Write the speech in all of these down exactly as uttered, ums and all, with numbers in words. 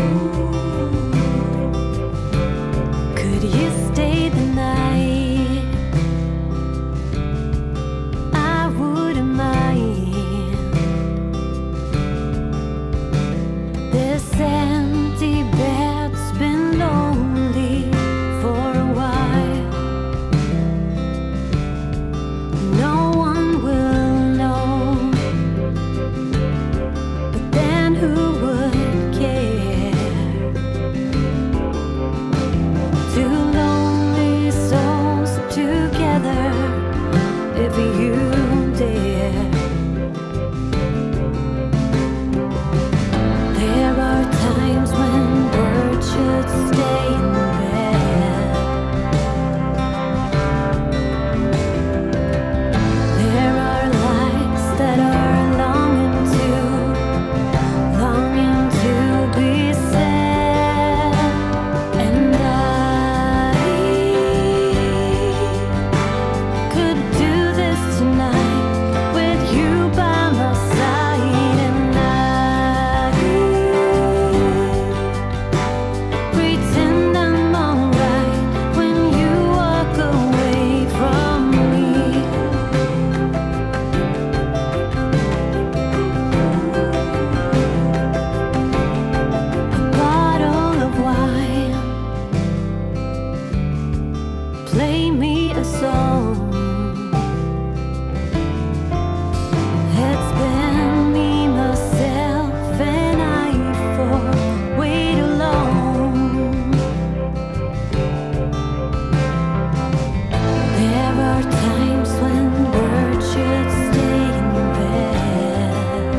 Could you stay the night? I wouldn't mind. This empty bed's been lonely for a while. No one will know, but then who would care? Two lonely souls together, if you dare. There are times when words should stay in bed. There are lives that are longing to, longing to be said. And I could do this tonight with you by my side. And I pretend I'm alright when you walk away from me. A bottle of wine, play me a song. It's been me, myself, and I for way too long. There are times when words should stay in bed.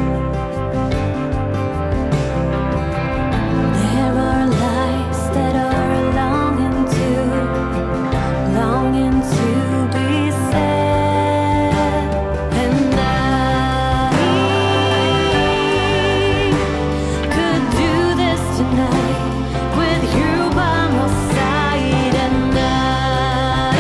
There are lies that are longing to, longing to be said. And I could do this tonight with you by my side. And I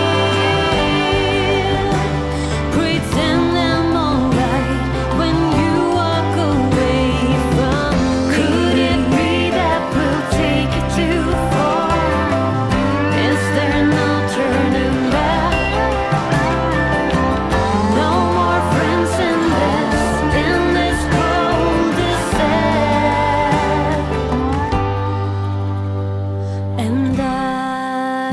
pretend I'm alright when you walk away from me. Could it be that we'll take it too far? Is there no turning back? No more friends in this, in this cul-de-sac. And I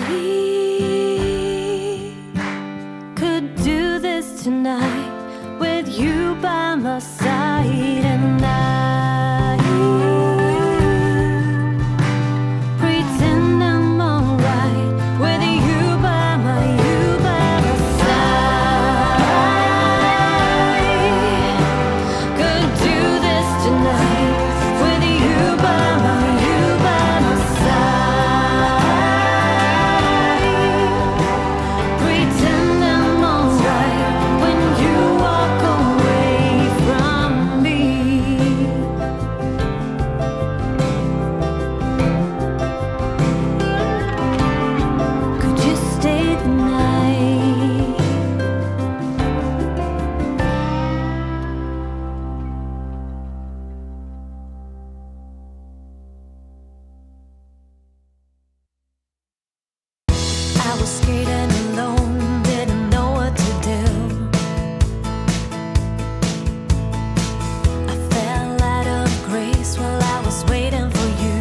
could do this tonight with you by my side. And I pretend I'm alright with you by my, you by my side. Could do this tonight with you by my, you by my side. Pretend I'm alright when you walk away from me. Could you stay the night? I was scared and alone, didn't know what to do. I fell out of grace while I was waiting for you.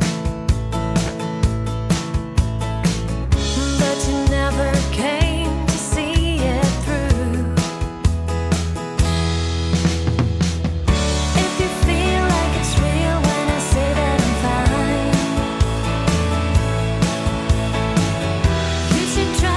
But you never came to see it through. If you feel like it's real when I say that I'm fine, you should try.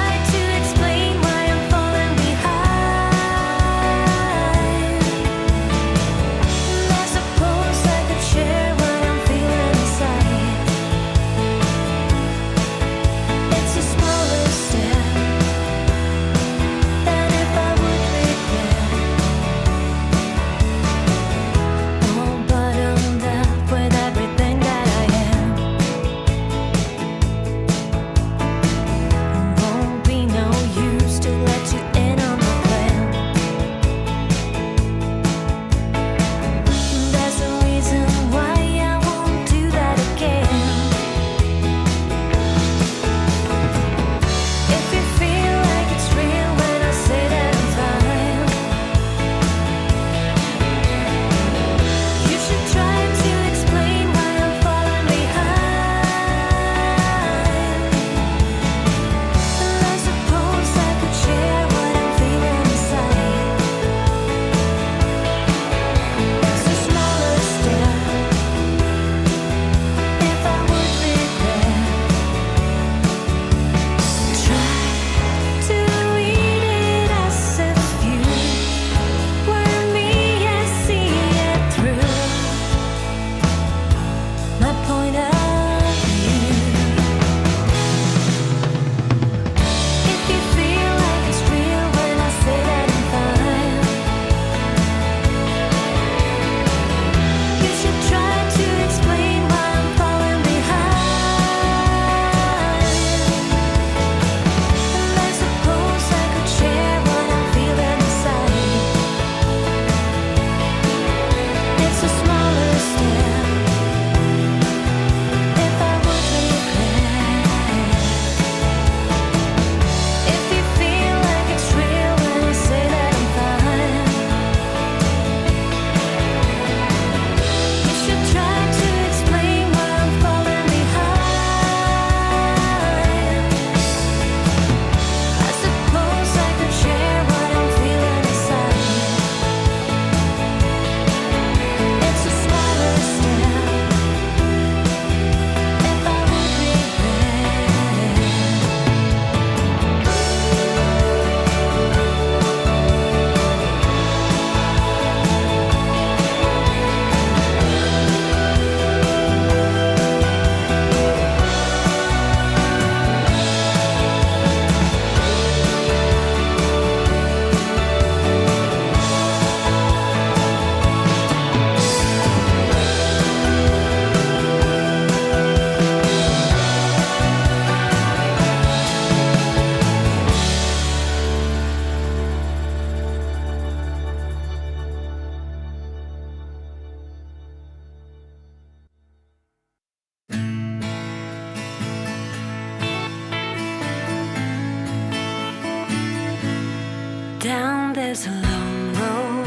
Down this long road,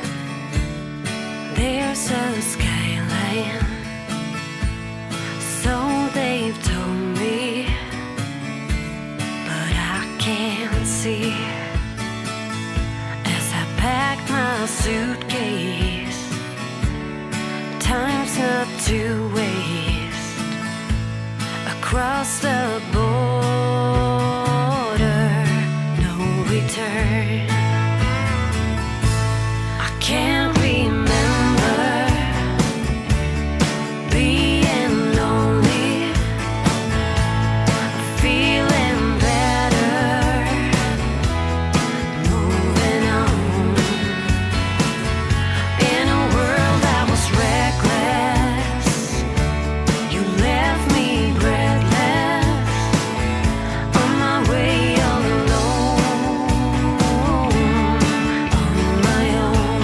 there's a skyline. So they've told me, but I can't see. As I pack my suitcase, time's not to waste. Across the border, no return. I can't remember being lonely, feeling better, moving on. In a world that was reckless, you left me breathless, on my way all alone, on my own.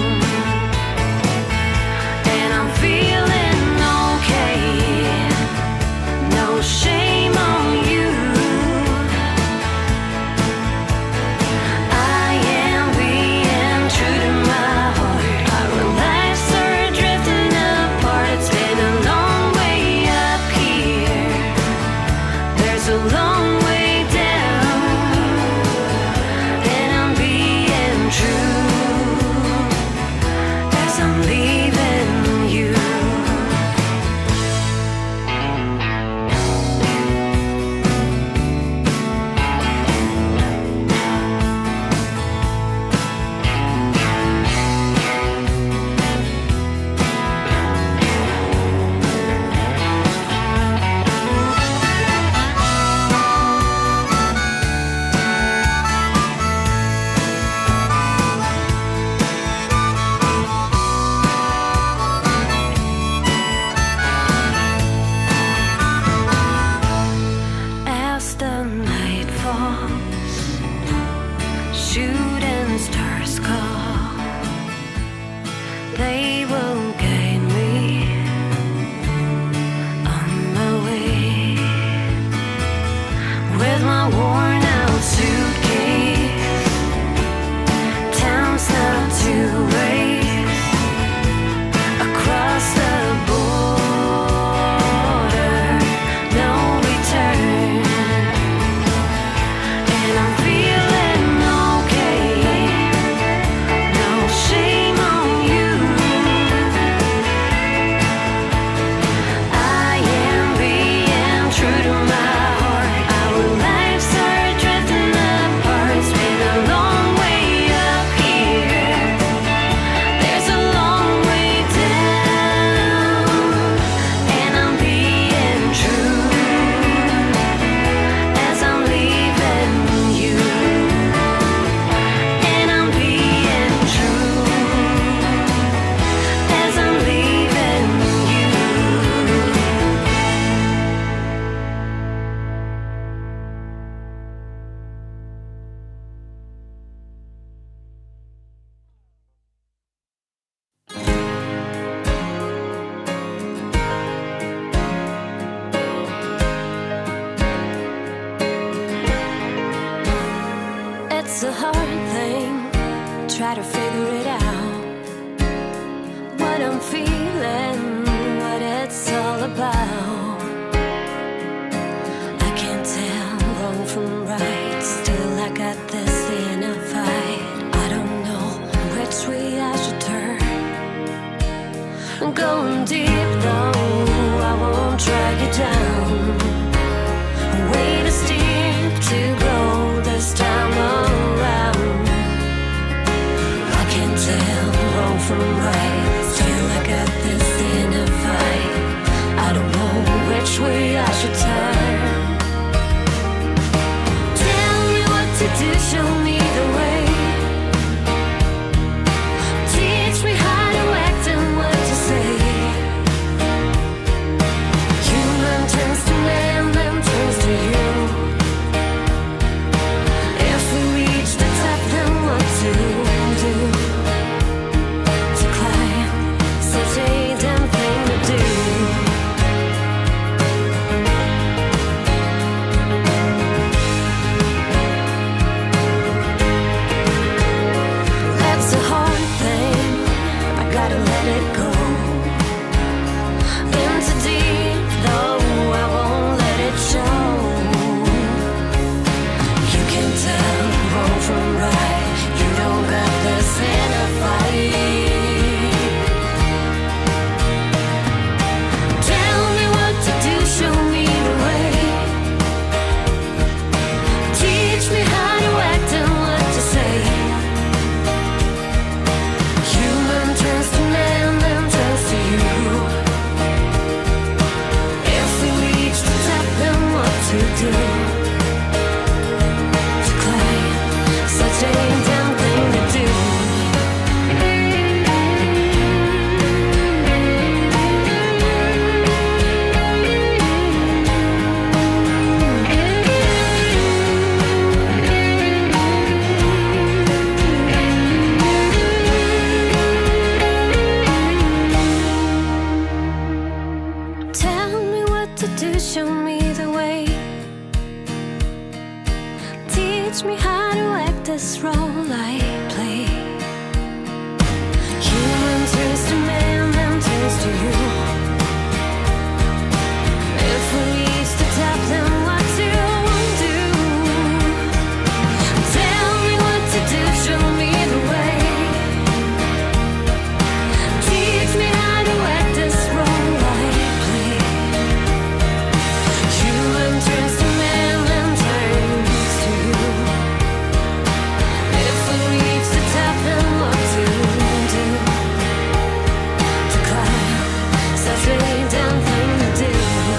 And I'm feeling okay, no shame on you. I am being true to my heart. Our lives are drifting apart. It's been a long way up here. There's a long way down. And I'm being true as I'm leaving you. As the night falls, shooting stars call. They will guide me on my way. With my worn out suitcase, time's not to waste. Across the border, no return. And I'm feeling okay, no shame on you. I am being true to my heart. Our lives are drifting apart. It's been a long way up here. There's a long way down. And I'm being true as I'm leaving you. And I'm being true as I'm leaving you. It's a hard thing, try to figure it out. What I'm feeling, what it's all about. I can't tell wrong from right, still I got this in a fight. I don't know which way I should turn. Going deep though, I won't drag you down. Way to steep to go this time around. I can't tell wrong from right, still I got this in a fight. I don't know which way I should turn. Tell me what to do, show me the way. Teach me how to act and what to say. Human turns to man, then turns to you. If we reach the top, then what to do? To climb, such a damn thing to do. to do, show me the way. Teach me how to act this role I play. Human turns to man, man turns to you. If we reach the top, then what to do? Tell me what to do, show me the way. Teach me how to act this role I play. Human turns to man, man turns to you. If we reach the top, then what to do? To climb such a damn thing to do.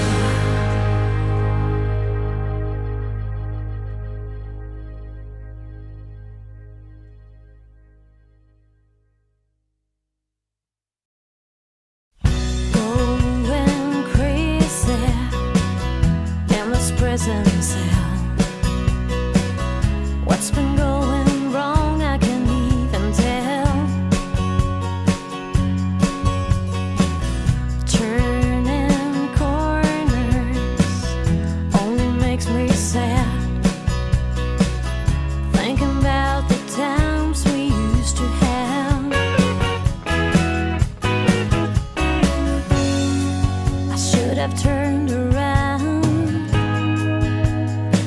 Going crazy in this prison cell. What's been going wrong, I can't even tell. Turning corners only makes me sad. Thinking about the times we used to have. I should have turned around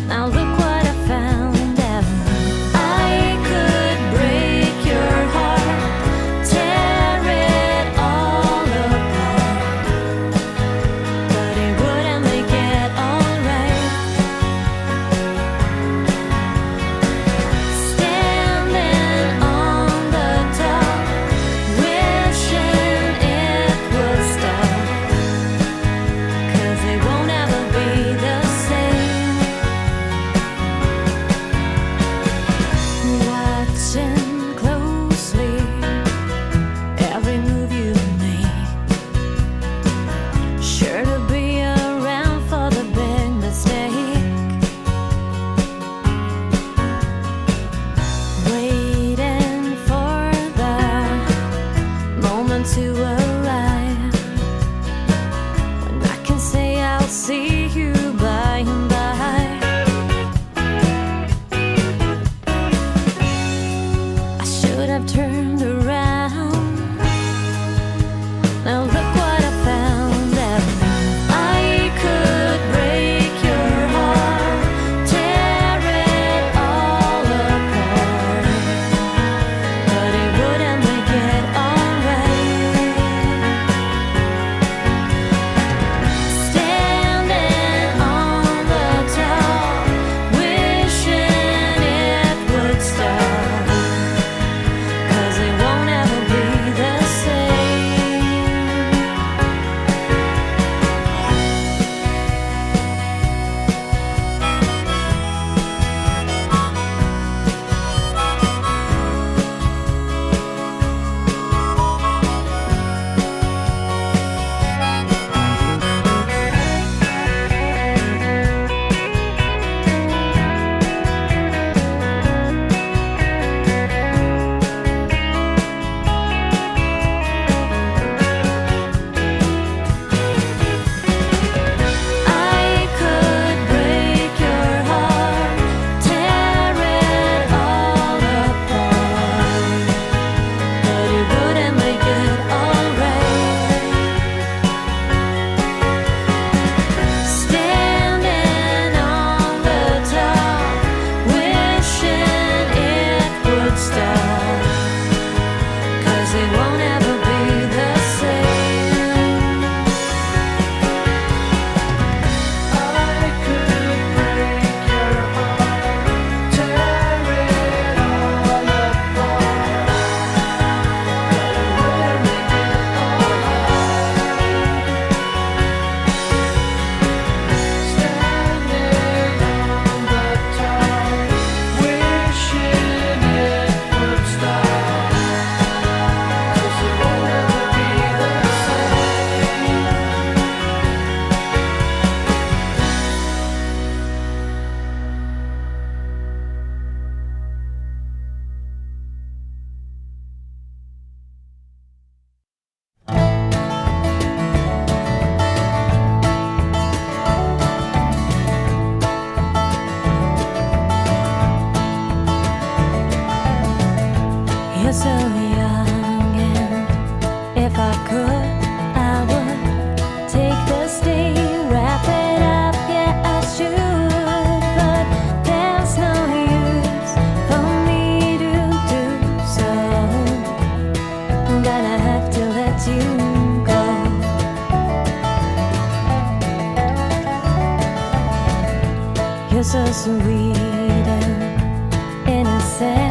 I could, I would take this day, wrap it up, yeah I should, but there's no use for me to do so. I'm gonna have to let you go. You're so sweet and innocent.